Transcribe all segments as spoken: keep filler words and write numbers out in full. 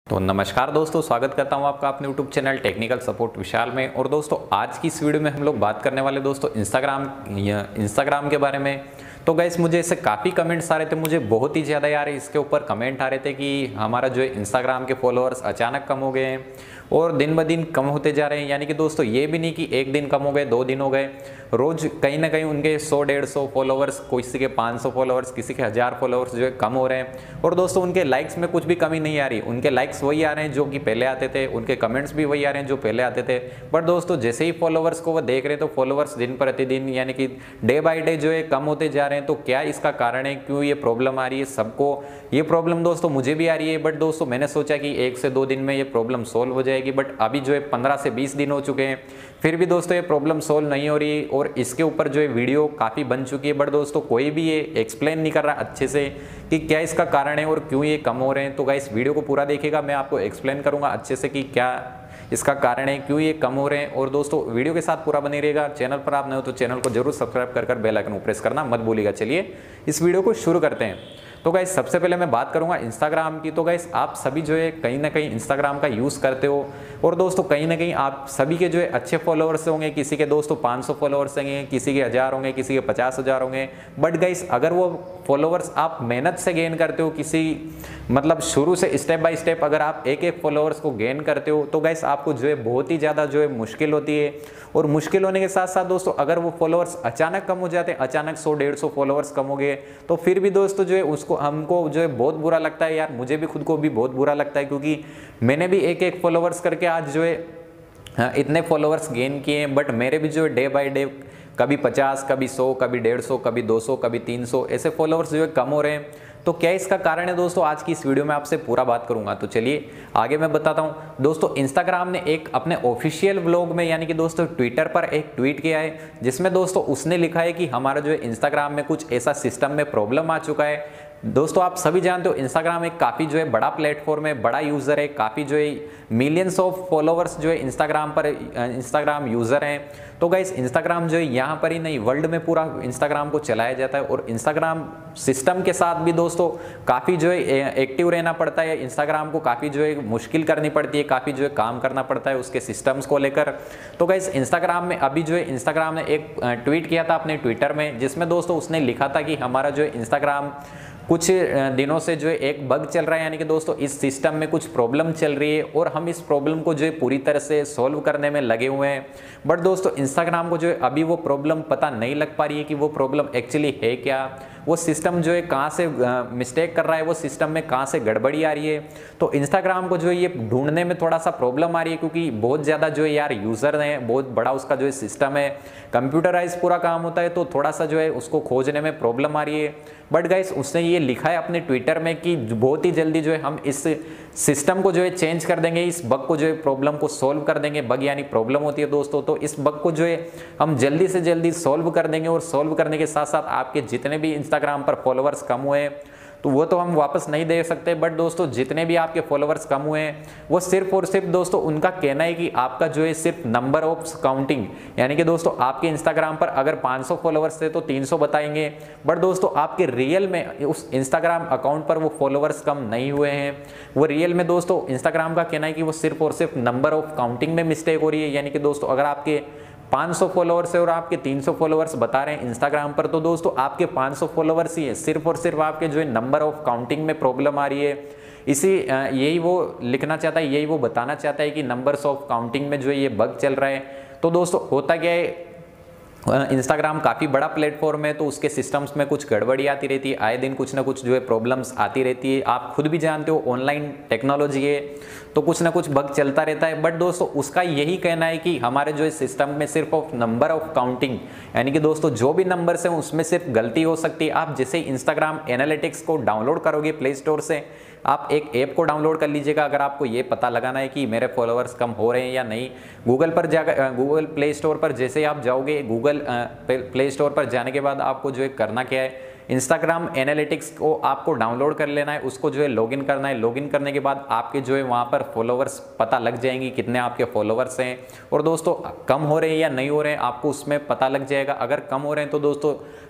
तो नमस्कार दोस्तों, स्वागत करता हूं आपका अपने YouTube channel technical support Vishal में। और दोस्तों आज की इस वीडियो में हम लोग बात करने वाले दोस्तों इंस्टाग्राम इंस्टाग्राम के बारे में। तो गाइस मुझे इससे काफ़ी कमेंट्स आ रहे थे, मुझे बहुत ही ज़्यादा यार इसके ऊपर कमेंट आ रहे थे कि हमारा जो है इंस्टाग्राम के फॉलोअर्स अचानक कम हो गए हैं और दिन ब दिन कम होते जा रहे हैं। यानी कि दोस्तों ये भी नहीं कि एक दिन कम हो गए, दो दिन हो गए, रोज़ कहीं ना कहीं उनके सौ डेढ़ सौ फॉलोअर्स, किसी के पाँच सौ फॉलोअर्स, किसी के हज़ार फॉलोअर्स जो है कम हो रहे हैं। और दोस्तों उनके लाइक्स में कुछ भी कमी नहीं आ रही, उनके लाइक्स वही आ रहे हैं जो कि पहले आते थे, उनके कमेंट्स भी वही आ रहे हैं जो पहले आते थे। बट दोस्तों जैसे ही फॉलोअर्स को वो देख रहे हैं तो फॉलोअर्स दिन प्रतिदिन यानी कि डे बाय डे जो है कम होते जा रहे हैं। तो क्या इसका कारण है, क्यों ये प्रॉब्लम आ रही है? सबको ये प्रॉब्लम दोस्तों मुझे भी आ रही है, बट दोस्तों मैंने सोचा कि एक से दो दिन में ये प्रॉब्लम सोल्व हो जाएगी। बट अभी जो है पंद्रह से बीस दिन हो चुके हैं, फिर भी दोस्तों ये प्रॉब्लम सोल्व नहीं हो रही और इसके ऊपर जो है वीडियो काफ़ी बन चुकी है। बट दोस्तों कोई भी ये एक्सप्लेन नहीं कर रहा अच्छे से कि क्या इसका कारण है और क्यों ये कम हो रहे हैं। तो गाइस वीडियो को पूरा देखिएगा, मैं आपको एक्सप्लेन करूंगा अच्छे से कि क्या इसका कारण है, क्यों ये कम हो रहे हैं। और दोस्तों वीडियो के साथ पूरा बने रहेगा। चैनल पर आप नए हो तो चैनल को जरूर सब्सक्राइब कर कर बेल आइकन को प्रेस करना मत भूलिएगा। चलिए इस वीडियो को शुरू करते हैं। तो गाइस सबसे पहले मैं बात करूंगा इंस्टाग्राम की। तो गाइस आप सभी जो है कहीं ना कहीं इंस्टाग्राम का यूज़ करते हो और दोस्तों कहीं ना कहीं आप सभी के जो है अच्छे फॉलोअर्स होंगे। किसी के दोस्तों पाँच सौ फॉलोअर्स होंगे, किसी के हज़ार होंगे, किसी के पचास हज़ार होंगे। बट गाइस अगर वो फॉलोअर्स आप मेहनत से गेन करते हो, किसी मतलब शुरू से स्टेप बाय स्टेप अगर आप एक एक फॉलोअर्स को गेन करते हो तो गाइस आपको जो है बहुत ही ज़्यादा जो है मुश्किल होती है। और मुश्किल होने के साथ साथ दोस्तों अगर वो फॉलोअर्स अचानक कम हो जाते हैं, अचानक सौ डेढ़ सौ फॉलोअर्स कम हो गए, तो फिर भी दोस्तों जो है उसको हमको जो है बहुत बुरा लगता है। यार मुझे भी खुद को भी बहुत बुरा लगता है, क्योंकि मैंने भी एक एक फॉलोअर्स करके आज जो है हाँ, इतने फॉलोअर्स गेन किए हैं। बट मेरे भी जो है डे बाय डे कभी पचास, कभी सौ, कभी डेढ़ सौ, कभी दो सौ, कभी तीन सौ ऐसे फॉलोअर्स जो है कम हो रहे हैं। तो क्या इसका कारण है दोस्तों, आज की इस वीडियो में आपसे पूरा बात करूंगा। तो चलिए आगे मैं बताता हूं। दोस्तों इंस्टाग्राम ने एक अपने ऑफिशियल व्लॉग में यानी कि दोस्तों ट्विटर पर एक ट्वीट किया है, जिसमें दोस्तों उसने लिखा है कि हमारा जो है इंस्टाग्राम में कुछ ऐसा सिस्टम में प्रॉब्लम आ चुका है। दोस्तों आप सभी जानते हो इंस्टाग्राम एक काफ़ी जो है बड़ा प्लेटफॉर्म है, बड़ा यूज़र है, काफ़ी जो है मिलियंस ऑफ फॉलोअर्स जो है इंस्टाग्राम पर इंस्टाग्राम यूज़र हैं। तो गाइस इंस्टाग्राम जो है यहाँ पर ही नहीं, वर्ल्ड में पूरा इंस्टाग्राम को चलाया जाता है। और इंस्टाग्राम सिस्टम के साथ भी दोस्तों काफ़ी जो है एक्टिव रहना पड़ता है। इंस्टाग्राम को काफ़ी जो है मुश्किल करनी पड़ती है, काफ़ी जो है काम करना पड़ता है उसके सिस्टम्स को लेकर। तो गाइस इंस्टाग्राम में अभी जो है इंस्टाग्राम ने एक ट्वीट किया था अपने ट्विटर में, जिसमें दोस्तों उसने लिखा था कि हमारा जो है इंस्टाग्राम कुछ दिनों से जो है एक बग चल रहा है, यानी कि दोस्तों इस सिस्टम में कुछ प्रॉब्लम चल रही है और हम इस प्रॉब्लम को जो है पूरी तरह से सॉल्व करने में लगे हुए हैं। बट दोस्तों इंस्टाग्राम को जो है अभी वो प्रॉब्लम पता नहीं लग पा रही है कि वो प्रॉब्लम एक्चुअली है क्या, वो सिस्टम जो है कहाँ से मिस्टेक कर रहा है, वो सिस्टम में कहाँ से गड़बड़ी आ रही है। तो इंस्टाग्राम को जो है ये ढूंढने में थोड़ा सा प्रॉब्लम आ रही है, क्योंकि बहुत ज़्यादा जो है यार यूज़र हैं, बहुत बड़ा उसका जो है सिस्टम है, कंप्यूटराइज पूरा काम होता है, तो थोड़ा सा जो है उसको खोजने में प्रॉब्लम आ रही है। बट गाइस उसने ये लिखा है अपने ट्विटर में कि बहुत ही जल्दी जो है हम इस सिस्टम को जो है चेंज कर देंगे, इस बग को जो है प्रॉब्लम को सॉल्व कर देंगे। बग यानी प्रॉब्लम होती है दोस्तों, तो इस बग को जो है हम जल्दी से जल्दी सॉल्व कर देंगे। और सॉल्व करने के साथ साथ आपके जितने भी इंस्टाग्राम पर फॉलोअर्स कम हुए तो वो तो हम वापस नहीं दे सकते, बट दोस्तों जितने भी आपके फॉलोअर्स कम हुए हैं वो सिर्फ और सिर्फ दोस्तों उनका कहना है कि आपका जो है सिर्फ नंबर ऑफ काउंटिंग, यानी कि दोस्तों आपके इंस्टाग्राम पर अगर पाँच सौ फॉलोअर्स थे तो तीन सौ बताएंगे। बट दोस्तों आपके रियल में उस इंस्टाग्राम अकाउंट पर वो फॉलोअर्स कम नहीं हुए हैं। वो रियल में दोस्तों इंस्टाग्राम का कहना है कि वो सिर्फ और सिर्फ नंबर ऑफ काउंटिंग में मिस्टेक हो रही है। यानी कि दोस्तों अगर आपके पाँच सौ फॉलोअर्स है और आपके तीन सौ फॉलोअर्स बता रहे हैं इंस्टाग्राम पर, तो दोस्तों आपके पाँच सौ फॉलोअर्स ही है, सिर्फ और सिर्फ आपके जो है नंबर ऑफ काउंटिंग में प्रॉब्लम आ रही है। इसी यही वो लिखना चाहता है, यही वो बताना चाहता है कि नंबर्स ऑफ काउंटिंग में जो है ये बग चल रहा है। तो दोस्तों होता क्या है, इंस्टाग्राम काफ़ी बड़ा प्लेटफॉर्म है, तो उसके सिस्टम्स में कुछ गड़बड़ी आती रहती है, आए दिन कुछ ना कुछ जो है प्रॉब्लम्स आती रहती है। आप खुद भी जानते हो ऑनलाइन टेक्नोलॉजी है तो कुछ ना कुछ बग चलता रहता है। बट दोस्तों उसका यही कहना है कि हमारे जो है सिस्टम में सिर्फ ऑफ नंबर ऑफ काउंटिंग, यानी कि दोस्तों जो भी नंबर्स हैं उसमें सिर्फ गलती हो सकती है। आप जैसे इंस्टाग्राम एनालिटिक्स को डाउनलोड करोगे प्ले स्टोर से, आप एक ऐप को डाउनलोड कर लीजिएगा अगर आपको ये पता लगाना है कि मेरे फॉलोअर्स कम हो रहे हैं या नहीं। गूगल पर जाकर गूगल प्ले स्टोर पर जैसे आप जाओगे, गूगल प्ले स्टोर पर जाने के बाद आपको जो है करना क्या है, इंस्टाग्राम एनालिटिक्स को आपको डाउनलोड कर लेना है, उसको जो है लॉगिन करना है। लॉगिन करने के बाद आपके जो है वहाँ पर फॉलोअर्स पता लग जाएंगी, कितने आपके फॉलोअर्स हैं। और दोस्तों कम हो रहे हैं या नहीं हो रहे हैं आपको उसमें पता लग जाएगा। अगर कम हो रहे हैं तो दोस्तों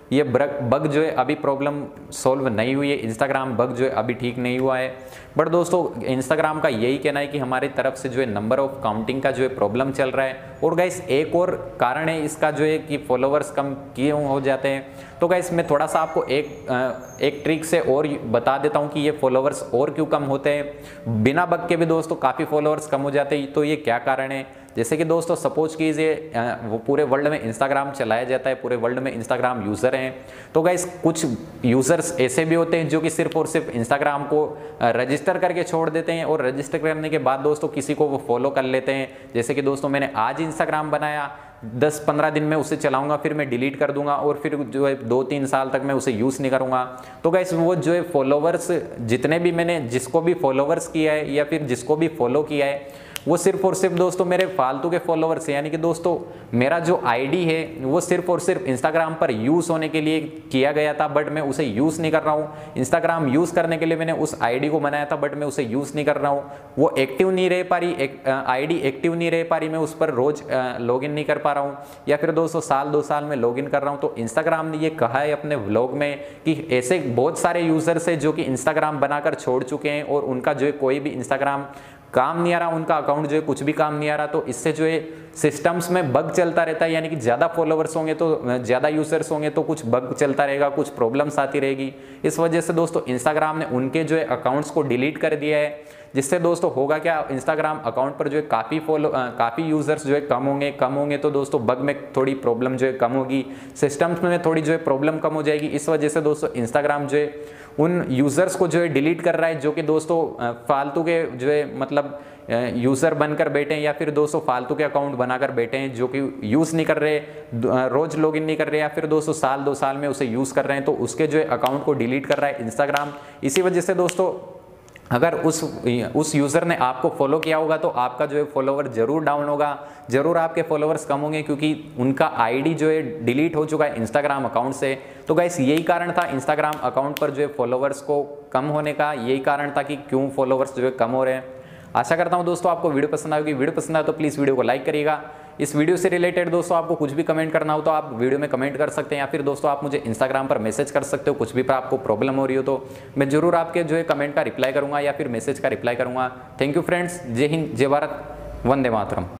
ये बग जो है अभी प्रॉब्लम सॉल्व नहीं हुई है, इंस्टाग्राम बग जो है अभी ठीक नहीं हुआ है। बट दोस्तों इंस्टाग्राम का यही कहना है कि हमारी तरफ से जो है नंबर ऑफ काउंटिंग का जो है प्रॉब्लम चल रहा है। और गाइस एक और कारण है इसका जो है कि फॉलोवर्स कम क्यों हो जाते हैं। तो गाइस मैं थोड़ा सा आपको एक एक ट्रिक से और बता देता हूं कि ये फॉलोवर्स और क्यों कम होते हैं, बिना बग के भी दोस्तों काफ़ी फॉलोवर्स कम हो जाते हैं। तो ये क्या कारण है, जैसे कि दोस्तों सपोज कीजिए वो पूरे वर्ल्ड में इंस्टाग्राम चलाया जाता है, पूरे वर्ल्ड में इंस्टाग्राम यूज़र हैं। तो गाइस कुछ यूज़र्स ऐसे भी होते हैं जो कि सिर्फ और सिर्फ इंस्टाग्राम को रजिस्टर करके छोड़ देते हैं, और रजिस्टर करने के बाद दोस्तों किसी को वो फॉलो कर लेते हैं। जैसे कि दोस्तों मैंने आज इंस्टाग्राम बनाया, दस पंद्रह दिन में उसे चलाऊंगा, फिर मैं डिलीट कर दूंगा, और फिर जो है दो तीन साल तक मैं उसे यूज़ नहीं करूंगा। तो गाइस वो जो है फॉलोवर्स जितने भी मैंने जिसको भी फॉलोवर्स किया है या फिर जिसको भी फॉलो किया है, वो सिर्फ और सिर्फ दोस्तों मेरे फालतू के फॉलोवर्स हैं। यानी कि दोस्तों मेरा जो आईडी है वो सिर्फ और सिर्फ इंस्टाग्राम पर यूज़ होने के लिए किया गया था, बट मैं उसे यूज़ नहीं कर रहा हूँ। इंस्टाग्राम यूज़ करने के लिए मैंने उस आईडी को बनाया था, बट मैं उसे यूज़ नहीं कर रहा हूँ। वो एक्टिव नहीं रह पा रही, आईडी एक्टिव नहीं रह पा रही, मैं उस पर रोज़ लॉगिन नहीं कर पा रहा हूँ, या फिर दोस्तों साल दो साल में लॉगिन कर रहा हूँ। तो इंस्टाग्राम ने ये कहा है अपने व्लॉग में कि ऐसे बहुत सारे यूज़र्स हैं जो कि इंस्टाग्राम बनाकर छोड़ चुके हैं, और उनका जो है कोई भी इंस्टाग्राम काम नहीं आ रहा, उनका अकाउंट जो है कुछ भी काम नहीं आ रहा। तो इससे जो है सिस्टम्स में बग चलता रहता है, यानी कि ज़्यादा फॉलोवर्स होंगे तो ज़्यादा यूजर्स होंगे तो कुछ बग चलता रहेगा, कुछ प्रॉब्लम्स आती रहेगी। इस वजह से दोस्तों इंस्टाग्राम ने उनके जो है अकाउंट्स को डिलीट कर दिया है, जिससे दोस्तों होगा क्या, इंस्टाग्राम अकाउंट पर जो है काफ़ी फॉलो काफ़ी यूज़र्स जो है कम होंगे कम होंगे तो दोस्तों बग में थोड़ी प्रॉब्लम जो है कम होगी, सिस्टम्स में थोड़ी जो है प्रॉब्लम कम हो जाएगी। इस वजह से दोस्तों इंस्टाग्राम जो है उन यूज़र्स को जो है डिलीट कर रहा है जो कि दोस्तों फालतू के जो है मतलब यूज़र बनकर बैठे हैं, या फिर दोस्तों फालतू के अकाउंट बनाकर बैठे हैं जो कि यूज़ नहीं कर रहे, रोज़ लॉगिन नहीं कर रहे, या फिर दोस्तों साल दो साल में उसे यूज़ कर रहे हैं, तो उसके जो है अकाउंट को डिलीट कर रहा है इंस्टाग्राम। इसी वजह से दोस्तों अगर उस उस यूज़र ने आपको फॉलो किया होगा तो आपका जो है फॉलोवर जरूर डाउन होगा, जरूर आपके फॉलोवर्स कम होंगे, क्योंकि उनका आईडी जो है डिलीट हो चुका है इंस्टाग्राम अकाउंट से। तो गाइस यही कारण था इंस्टाग्राम अकाउंट पर जो है फॉलोवर्स को कम होने का, यही कारण था कि क्यों फॉलोवर्स जो है कम हो रहे हैं। आशा करता हूं दोस्तों आपको वीडियो पसंद आएगी। वीडियो पसंद आए तो प्लीज़ वीडियो को लाइक करिएगा। इस वीडियो से रिलेटेड दोस्तों आपको कुछ भी कमेंट करना हो तो आप वीडियो में कमेंट कर सकते हैं, या फिर दोस्तों आप मुझे इंस्टाग्राम पर मैसेज कर सकते हो, कुछ भी पर आपको प्रॉब्लम हो रही हो तो मैं जरूर आपके जो है कमेंट का रिप्लाई करूंगा या फिर मैसेज का रिप्लाई करूंगा। थैंक यू फ्रेंड्स, जय हिंद, जय भारत, वंदे मातरम।